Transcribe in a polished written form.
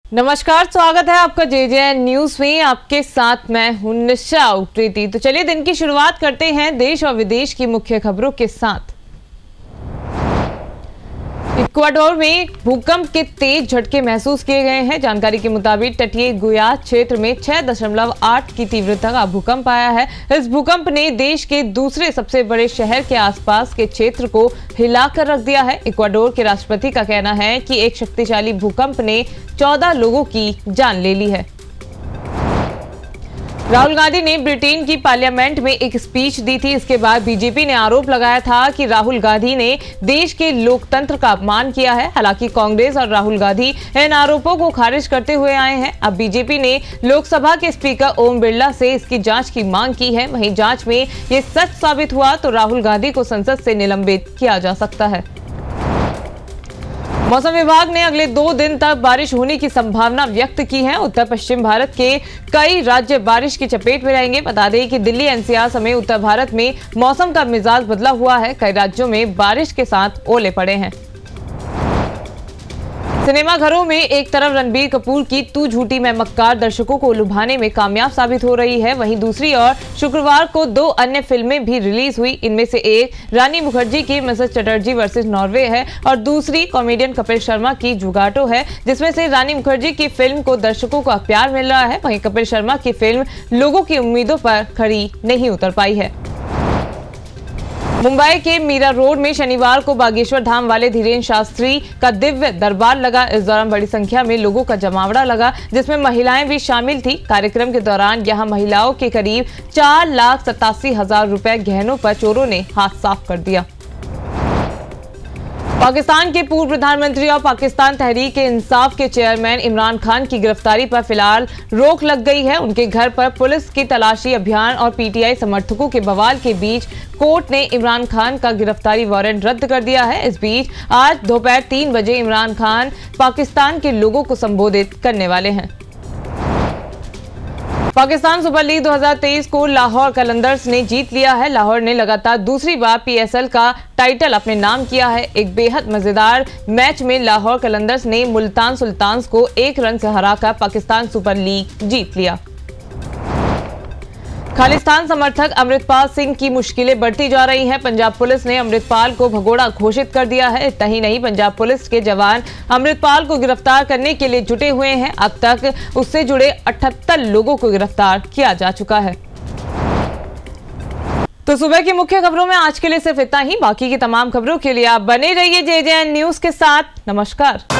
नमस्कार, स्वागत है आपका जेजेएन न्यूज में। आपके साथ मैं हूं निशा उप्रेती। तो चलिए दिन की शुरुआत करते हैं देश और विदेश की मुख्य खबरों के साथ। इक्वाडोर में भूकंप के तेज झटके महसूस किए गए हैं। जानकारी के मुताबिक तटीय गुयास क्षेत्र में 6.8 की तीव्रता का भूकंप आया है। इस भूकंप ने देश के दूसरे सबसे बड़े शहर के आसपास के क्षेत्र को हिलाकर रख दिया है। इक्वाडोर के राष्ट्रपति का कहना है कि एक शक्तिशाली भूकंप ने 14 लोगों की जान ले ली है। राहुल गांधी ने ब्रिटेन की पार्लियामेंट में एक स्पीच दी थी। इसके बाद बीजेपी ने आरोप लगाया था कि राहुल गांधी ने देश के लोकतंत्र का अपमान किया है। हालांकि कांग्रेस और राहुल गांधी इन आरोपों को खारिज करते हुए आए हैं। अब बीजेपी ने लोकसभा के स्पीकर ओम बिरला से इसकी जांच की मांग की है। वहीं जांच में ये सच साबित हुआ तो राहुल गांधी को संसद से निलंबित किया जा सकता है। मौसम विभाग ने अगले 2 दिन तक बारिश होने की संभावना व्यक्त की है। उत्तर पश्चिम भारत के कई राज्य बारिश की चपेट में रहेंगे। बता दें कि दिल्ली, एनसीआर समेत उत्तर भारत में मौसम का मिजाज बदला हुआ है। कई राज्यों में बारिश के साथ ओले पड़े हैं। सिनेमा घरों में एक तरफ रणबीर कपूर की तू झूठी मैं मक्कार दर्शकों को लुभाने में कामयाब साबित हो रही है, वहीं दूसरी ओर शुक्रवार को 2 अन्य फिल्में भी रिलीज हुई। इनमें से एक रानी मुखर्जी की मिसेस चटर्जी वर्सेस नॉर्वे है और दूसरी कॉमेडियन कपिल शर्मा की जुगाटो है, जिसमें से रानी मुखर्जी की फिल्म को दर्शकों का प्यार मिल रहा है, वहीं कपिल शर्मा की फिल्म लोगों की उम्मीदों पर खरी नहीं उतर पाई है। मुंबई के मीरा रोड में शनिवार को बागेश्वर धाम वाले धीरेन्द्र शास्त्री का दिव्य दरबार लगा। इस दौरान बड़ी संख्या में लोगों का जमावड़ा लगा, जिसमें महिलाएं भी शामिल थी। कार्यक्रम के दौरान यहां महिलाओं के करीब 4,87,000 रुपए गहनों पर चोरों ने हाथ साफ कर दिया। पाकिस्तान के पूर्व प्रधानमंत्री और पाकिस्तान तहरीक-ए-इंसाफ के चेयरमैन इमरान खान की गिरफ्तारी पर फिलहाल रोक लग गई है। उनके घर पर पुलिस की तलाशी अभियान और पीटीआई समर्थकों के बवाल के बीच कोर्ट ने इमरान खान का गिरफ्तारी वारंट रद्द कर दिया है। इस बीच आज दोपहर 3 बजे इमरान खान पाकिस्तान के लोगों को संबोधित करने वाले हैं। पाकिस्तान सुपर लीग 2023 को लाहौर कलंदर्स ने जीत लिया है। लाहौर ने लगातार दूसरी बार पीएसएल का टाइटल अपने नाम किया है। एक बेहद मजेदार मैच में लाहौर कलंदर्स ने मुल्तान सुल्तान्स को 1 रन से हराकर पाकिस्तान सुपर लीग जीत लिया। खालिस्तान समर्थक अमृतपाल सिंह की मुश्किलें बढ़ती जा रही हैं। पंजाब पुलिस ने अमृतपाल को भगोड़ा घोषित कर दिया है। इतना ही नहीं, पंजाब पुलिस के जवान अमृतपाल को गिरफ्तार करने के लिए जुटे हुए हैं। अब तक उससे जुड़े 78 लोगों को गिरफ्तार किया जा चुका है। तो सुबह की मुख्य खबरों में आज के लिए सिर्फ इतना ही। बाकी की तमाम खबरों के लिए आप बने रहिए जेजेएन न्यूज के साथ। नमस्कार।